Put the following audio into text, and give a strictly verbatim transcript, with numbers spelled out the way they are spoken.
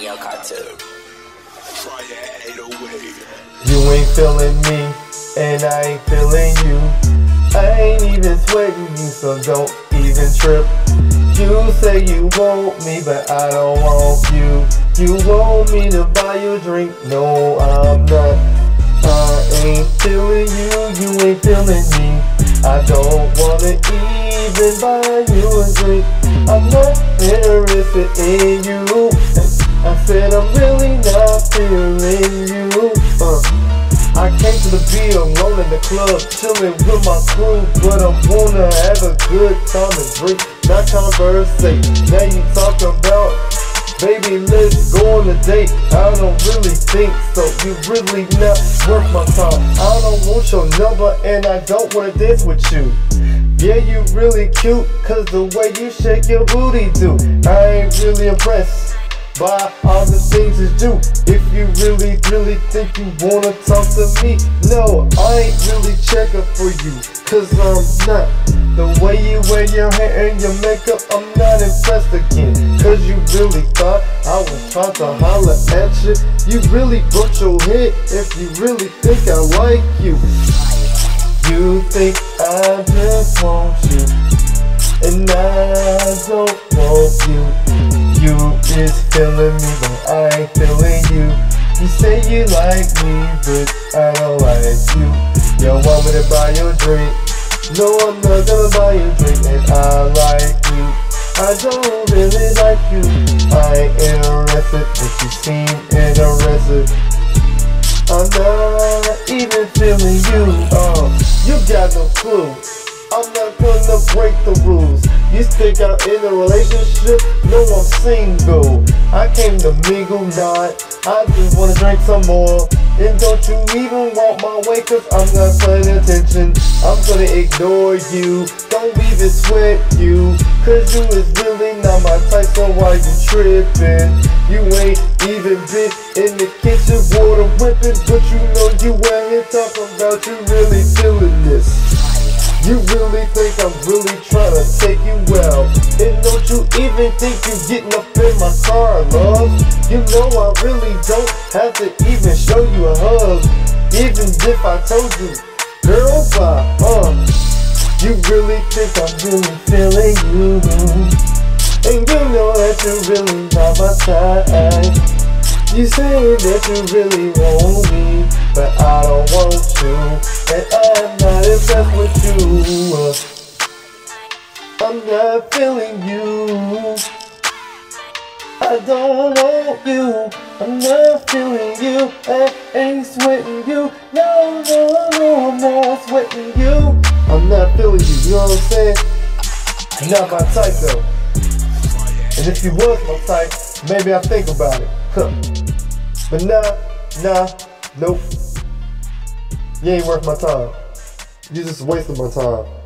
Neo Cartoon. You ain't feeling me, and I ain't feeling you. I ain't even sweating you, so don't even trip. You say you want me, but I don't want you. You want me to buy you a drink, no I'm not. I ain't feeling you, you ain't feeling me. I don't wanna even buy you a drink. I'm not interested in you. I said I'm really not feeling you. uh. I came to the B alone in the club, chilling with my crew, but I wanna have a good time and drink, not conversate. Now you talking about, baby, let's go on a date. I don't really think so, you really not worth my time. I don't want your number and I don't wanna dance with you. Yeah, you really cute, cause the way you shake your booty do. I ain't really impressed by all the things you do. If you really, really think you wanna talk to me, no, I ain't really checking for you, cause I'm not. The way you wear your hair and your makeup, I'm not impressed again. Cause you really thought I was trying to holler at you. You really broke your head if you really think I like you. You think I just want you, and I don't want you. You is feeling me, but I ain't feeling you. You say you like me, but I don't like you. You want me to buy you a drink? No, I'm not gonna buy you a drink, and I like you. I don't really like you. I ain't interested, but you seem interested. I'm not even feeling you. Oh, you got no clue. I'm not gonna break the rules. You think I'm in a relationship? No, I'm single. I came to mingle, not. I just wanna drink some more. And don't you even want my way, cause I'm not paying attention. I'm gonna ignore you, don't even sweat you, cause you is really not my type, so why you tripping? You ain't even been in the kitchen, water whipping, but you know you out here talking about you really feeling this. You really think I'm really trying to take you out, and don't you even think you getting up in my car, love? You know I really don't have to even show you a hug, even if I told you, girl, bye, uh. You really think I'm really feeling you, and you know that you really not my type. You saying that you really want me, but I don't want you, and I'm not impressed with you. I'm not feeling you. I don't want you. I'm not feeling you. I ain't sweating you. No, no, no, I'm not sweating you. I'm not feeling you. You know what I'm saying? You're not my type though. And if you was my type, maybe I'll think about it. Huh. But nah, nah, nope. You ain't worth my time. You just wasted my time.